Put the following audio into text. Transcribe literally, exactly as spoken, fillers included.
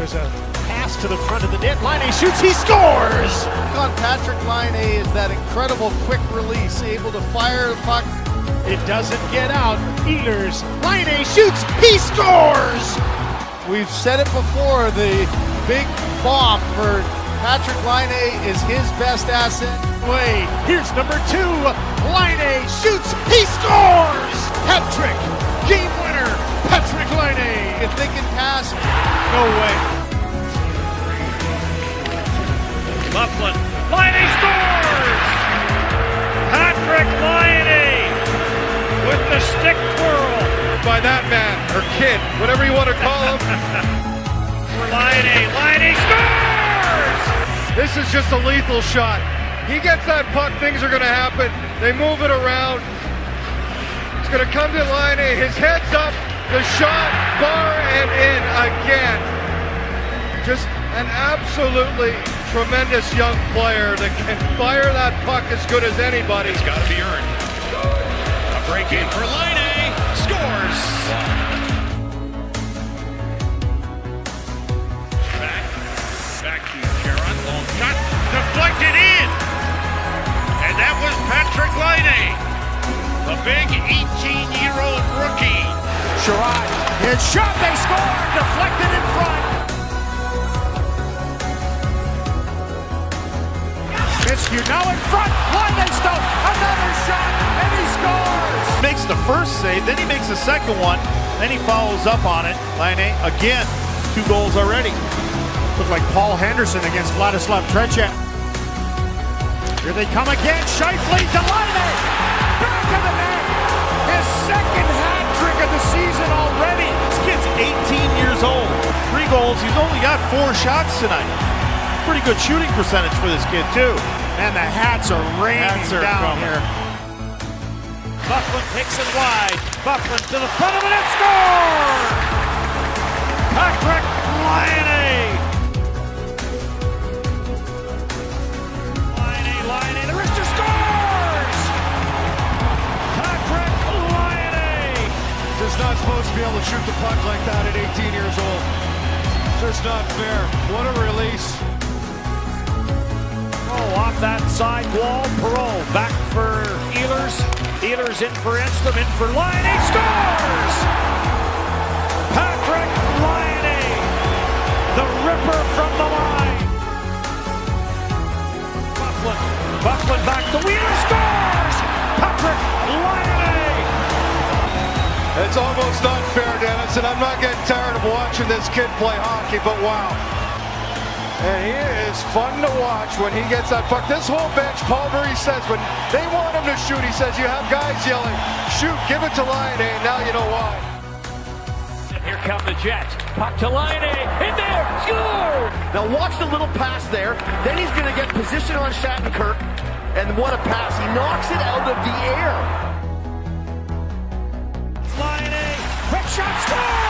There's a pass to the front of the net. Laine shoots, he scores! On Patrik Laine is that incredible quick release, able to fire the puck. It doesn't get out. Ehlers, Laine shoots, he scores! We've said it before, the big bomb for Patrik Laine is his best asset. Way, here's number two. Laine shoots, he scores! Hat trick, game winner, Patrik Laine. If they can pass, no way. Bufflin, Laine scores! Patrik Laine with the stick twirl. By that man, or kid, whatever you want to call him. Laine, Laine scores! This is just a lethal shot. He gets that puck, things are going to happen. They move it around. It's going to come to Laine, his head's up, the shot, bar, and in again. Just an absolutely tremendous young player that can fire that puck as good as anybody. It's got to be earned. A break in for Laine, scores! Back, back to Jaron, long shot, deflected in! And that was Patrik Laine, the big eighteen-year-old rookie. Sherrod, his shot, they score! Deflected in front! Miscue now in front, Laine stone, another shot, and he scores! Makes the first save, then he makes the second one, then he follows up on it. Laine, again, two goals already. Look like Paul Henderson against Vladislav Tretiak. Here they come again, Scheifele to Laine! Back of the net! His second hat trick of the season already! This kid's eighteen years old. Three goals, he's only got four shots tonight. Pretty good shooting percentage for this kid, too. And the hats are raining hats are down coming. here. Bufflin takes it wide. Bufflin to the front of the net, score! Patrik Laine! Laine, Laine, the wrister scores! Patrik Laine! Just not supposed to be able to shoot the puck like that at eighteen years old. Just not fair. What a release. Oh, off that side wall, Perreault back for Ehlers. Ehlers in for Enstrom, in for Laine, he scores! Patrik Laine, the ripper from the line. Bufflin, Bufflin back to Wheeler, scores! Patrik Laine! It's almost not fair, Dennis, and I'm not getting tired of watching this kid play hockey, but wow. And he is fun to watch when he gets that puck. This whole bench, Paul Murray says, when they want him to shoot, he says, you have guys yelling, shoot, give it to Laine, and now you know why. And here come the Jets. Puck to Laine, in there, score! Now watch the little pass there. Then he's going to get position on Shattenkirk. And what a pass. He knocks it out of the air. Laine, quick shot, score!